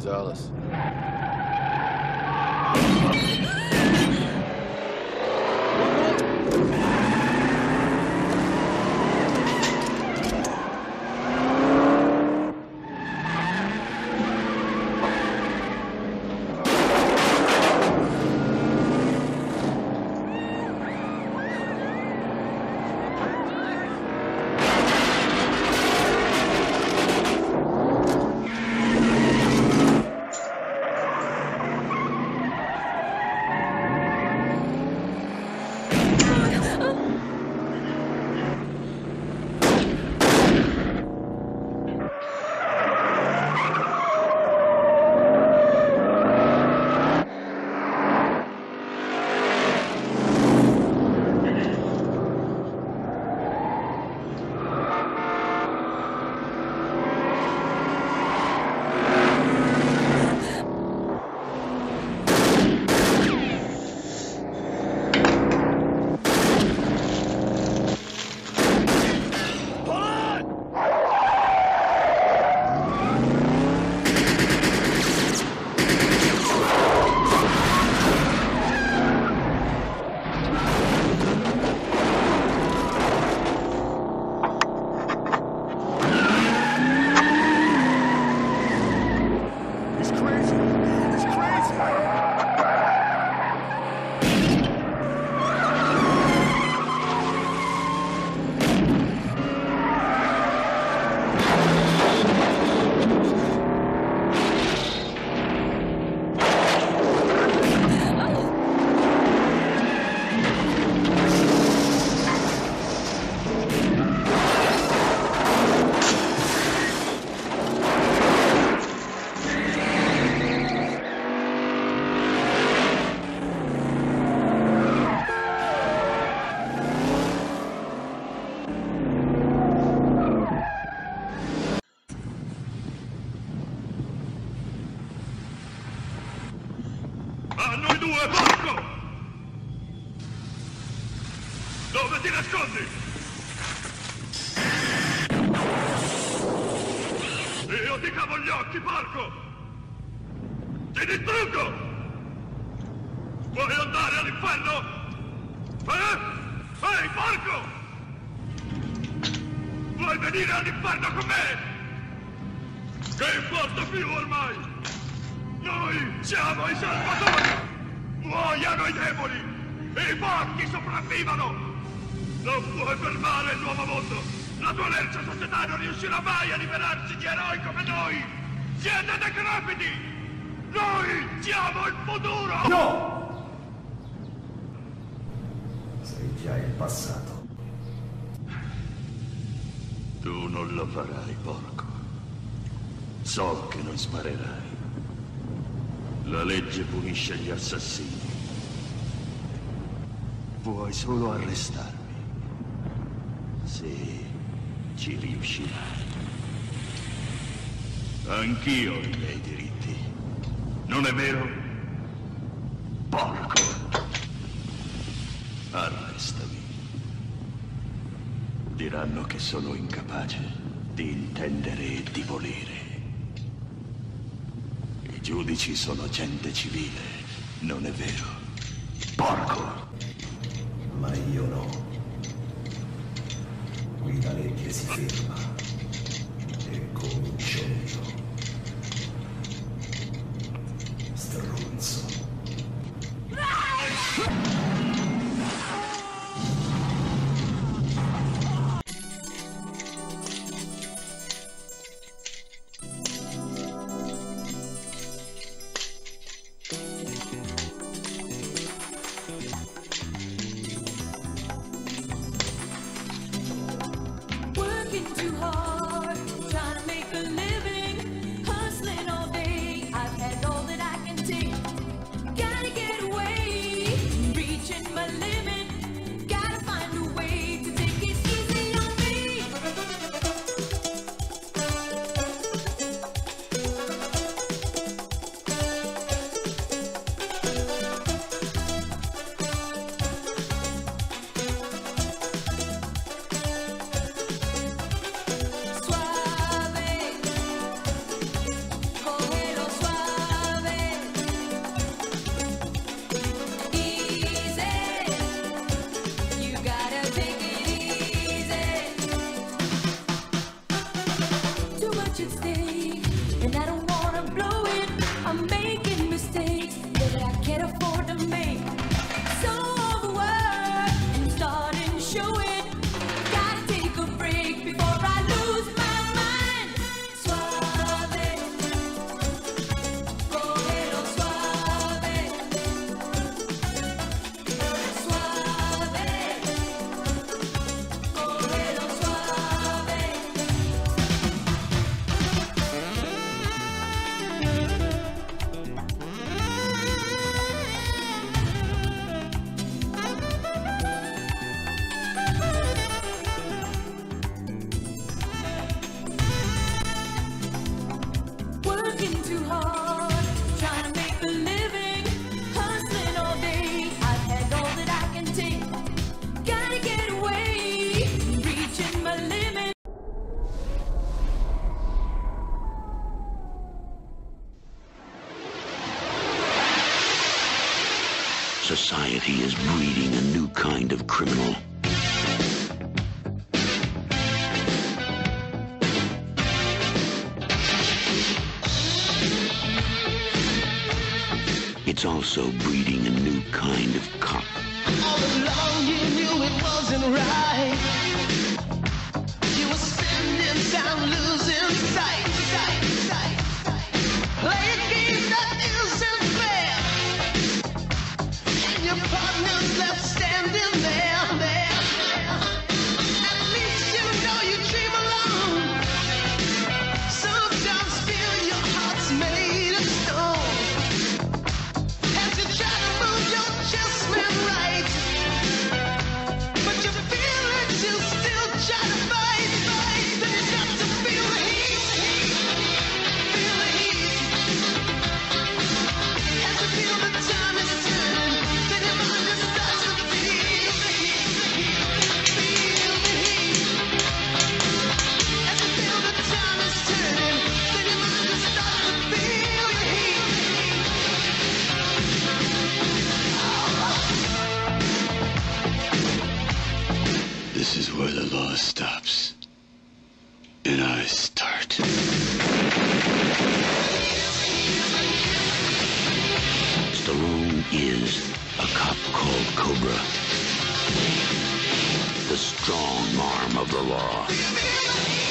Gonzalez. A noi due, porco! Dove ti nascondi? Io ti cavo gli occhi, porco! Ti distruggo! Vuoi andare all'inferno? Ehi, porco! Vuoi venire all'inferno con me? Che importa più ormai? Noi siamo i salvatori! Muoiano i demoni! E i forti sopravvivano! Non puoi fermare il nuovo mondo! La tua lercia società non riuscirà mai a liberarsi di eroi come noi! Siete decrepiti! Noi siamo il futuro! No! Sei già il passato. Tu non lo farai, porco. So che non sparerai. La legge punisce gli assassini. Puoi solo arrestarmi. Se ci riuscirai. Anch'io ho i miei diritti. Non è vero? Porco! Arrestami. Diranno che sono incapace di intendere e di volere. I giudici sono gente civile, non è vero? Porco! Ma io no. Qui la legge si ferma. E comincio io. Stronzo. Working too hard. Society is breeding a new kind of criminal. It's also breeding a new kind of cop. All along you knew it wasn't right. You were spending time losing sight. Playing games that isn't fair. And your partner's left standing there. At least you know you dream alone. Sometimes feel your heart's made of stone. As you try to move your chestman right, but you feel it, you still try to fight. Then you got to feel the heat. Feel the heat. As you feel the time is turning, then your mind just starts to feel the heat. Feel the heat. As you feel the time is turning, then your mind just starts to feel the heat. This is where the law stops. And I start. Stallone is a cop called Cobra. The strong arm of the law.